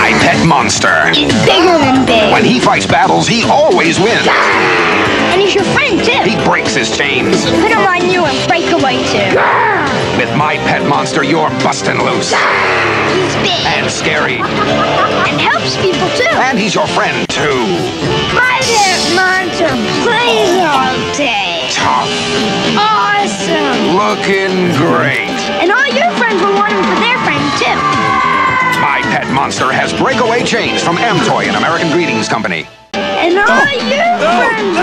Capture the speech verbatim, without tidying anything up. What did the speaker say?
My Pet Monster. He's bigger than big. When he fights battles, he always wins. And he's your friend, too. He breaks his chains. Put him on you and break away, too. With My Pet Monster, you're busting loose. He's big. And scary. And helps people, too. And he's your friend, too. My Pet Monster plays all day. Tough. Awesome. Looking great. And all your friends will want him for their friend, too. My Pet Monster has breakaway chains from Amtoy and American Greetings Company. And all your friends